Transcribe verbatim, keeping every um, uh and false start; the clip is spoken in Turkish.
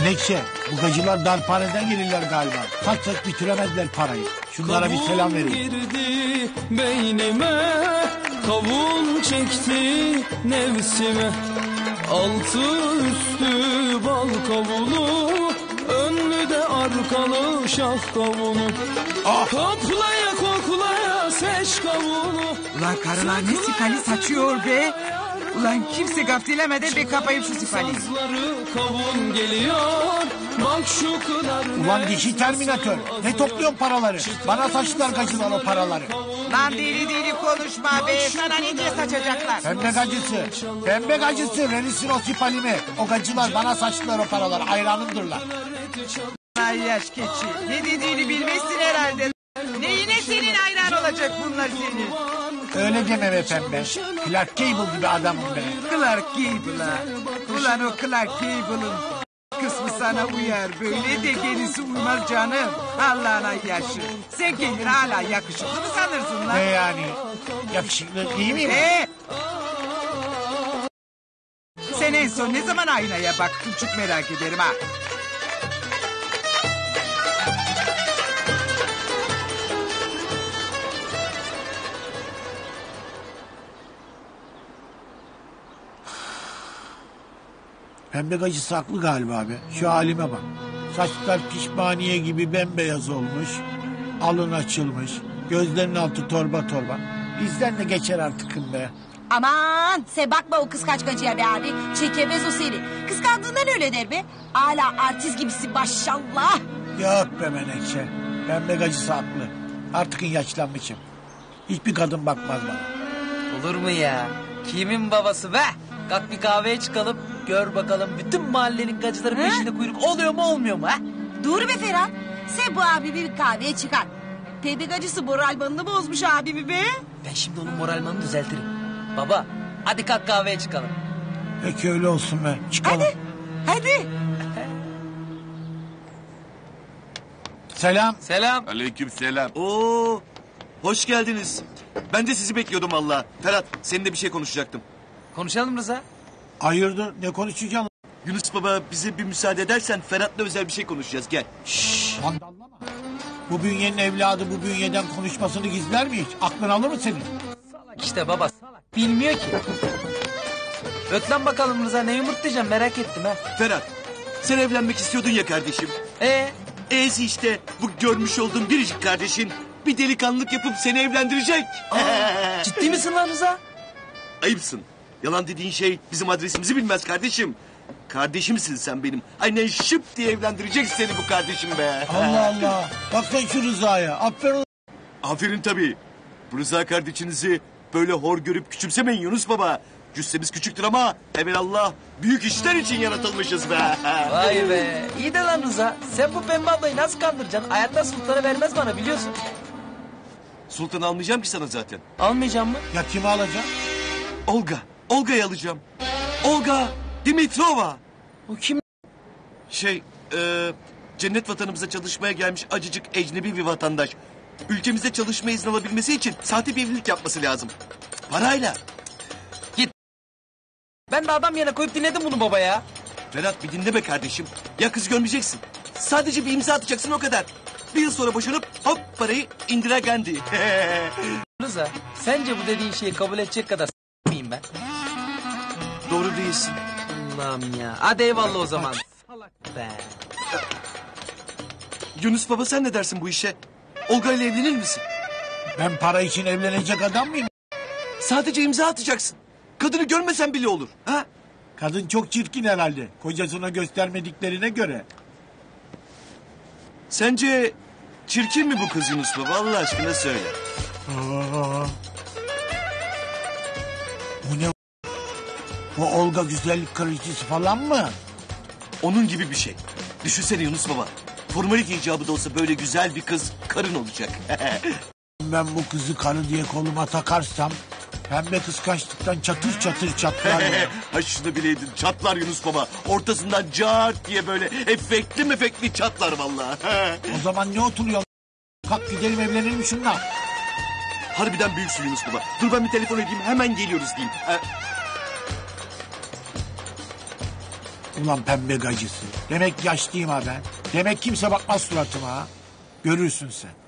Menekşe, bu gacılar darphaneden gelirler galiba. Kaç saç bitiremediler parayı. Şunlara bir selam verin. Girdi beynime, kavun çekti nefsime. Altı üstü bal kavunu, önlü de arkalı şah kavunu. Ah. Koklaya koklaya seç kavunu. Ulan karılar ne sipali saçıyor be. Ulan kimse gaftilemeden be kapayıp şu sipali. Kavun geliyor, bak şu kadar. Ulan dişi terminatör. Ne topluyorsun paraları? Bana saçtılar gacılar o paraları. Lan deli deli konuşma be. Sana ne diye saçacaklar? Pembe gacısı. Pembe gacısı. Verirsin o sipalimi. O gacılar bana saçtılar o paraları. Hayranımdırlar. Ay yaş keçi. Ne dediğini bilmezsin herhalde. Neyine senin hayran olacak bunlar senin? Öyle deme be pembe. Clark Gable gibi adamım be. Clark Gable'a. Ulan o Clark Gable'ın kısmı sana uyar. Böyle de gerisi uymaz canım. Allah'ına yaşı. Sen kendini hala yakışıklı mı sanırsın lan? Ne yani? Yakışıklı değil miyim? Ee? Sen en son ne zaman aynaya baktın çok merak ederim ha. Pembe gacısı haklı galiba abi. Şu halime bak. Saçlar pişmaniye gibi bembeyaz olmuş. Alın açılmış. Gözlerinin altı torba torba. Bizden de geçer artıkım be. Aman sen bakma o kıskaç gacıya be abi. Çekemez o seni. Kıskandığından öyle der be. Hala artist gibisin maşallah. Yok be Menekşe. Pembe gacısı haklı. Artık yaşlanmışım. Hiçbir kadın bakmaz bana. Olur mu ya? Kimin babası be? Kalk bir kahveye çıkalım. Gör bakalım bütün mahallenin gacıları peşinde kuyruk oluyor mu olmuyor mu ha? Dur be Ferhat. Sen bu abimi bir kahveye çıkar. Pembe gacısı moral bandını bozmuş abimi be. Ben şimdi onun moralmanını düzeltirim. Baba hadi kalk kahveye çıkalım. Peki öyle olsun be. Çıkalım. Hadi. Hadi. Selam. Selam. Aleykümselam. Oo, hoş geldiniz. Ben de sizi bekliyordum valla. Ferhat, seninle bir şey konuşacaktım. Konuşalım Rıza. Hayırdır ne konuşacaksın? Yunus baba bize bir müsaade edersen Ferhat'la özel bir şey konuşacağız. Gel. Şşş. Vandallama. Bu bünyenin evladı bu bünyeden konuşmasını gizler mi hiç? Aklın alır mı senin? Salak işte baba salak. Bilmiyor ki. Öt lan bakalım Rıza ne yumurtlayacağım merak ettim ha. Ferhat, sen evlenmek istiyordun ya kardeşim. Ee? E'si işte bu görmüş olduğum biricik kardeşin bir delikanlılık yapıp seni evlendirecek. Aa, ciddi misin lan Rıza? Ayıpsın. Yalan dediğin şey bizim adresimizi bilmez kardeşim. Kardeşimsin sen benim. Aynen şıp diye evlendirecek seni bu kardeşim be. Allah Allah. Bak sen şu Rıza'ya. Aferin. Aferin tabii. Bu Rıza kardeşinizi böyle hor görüp küçümsemeyin Yunus baba. Cüssemiz küçüktür ama evelallah büyük işler için yaratılmışız be. Vay be. İyi de lan Rıza. Sen bu pembe ablayı nasıl kandıracaksın? Hayatta sultana vermez bana biliyorsun. Sultan almayacağım ki sana zaten. Almayacağım mı? Ya kimi alacaksın? Olga. Olga'yı alacağım. Olga Dimitrova. O kim? Şey, e, cennet vatanımıza çalışmaya gelmiş acıcık ecnebi bir vatandaş. Ülkemizde çalışma izni alabilmesi için sahte bir evlilik yapması lazım. Parayla. Ben de adam yerine koyup dinledim bunu baba ya. Ferhat bir dinle be kardeşim. Ya kız görmeyeceksin. Sadece bir imza atacaksın o kadar. Bir yıl sonra boşanıp hop parayı Indira Gandhi. Rıza sence bu dediğin şeyi kabul edecek kadar s- miyim ben? Doğru değilsin. Allah'ım ya. Hadi eyvallah o zaman. Salak be. Yunus baba sen ne dersin bu işe? Olga ile evlenir misin? Ben para için evlenecek adam mıyım? Sadece imza atacaksın. Kadını görmesen bile olur. Ha? Kadın çok çirkin herhalde. Kocasına göstermediklerine göre. Sence çirkin mi bu kız Yunus baba? Allah aşkına söyle. Aa. Bu ne? Bu Olga güzellik kraliçesi falan mı? Onun gibi bir şey. Düşünsene Yunus baba. Formalite icabı da olsa böyle güzel bir kız karın olacak. Ben bu kızı karı diye koluma takarsam... Pembe kıskançlıktan çatır çatır çatlar. Ha şunu bileydin çatlar Yunus baba. Ortasından cart diye böyle efektli mefekli çatlar vallahi. O zaman ne oturuyorsun? Kalk gidelim evlenelim şunla. Harbiden büyüksün Yunus baba. Dur ben bir telefon edeyim hemen geliyoruz diyeyim. Ha. Ulan pembe gacısı. Demek yaşlıyım ha ben. Demek kimse bakmaz suratıma ha. Görürsün sen.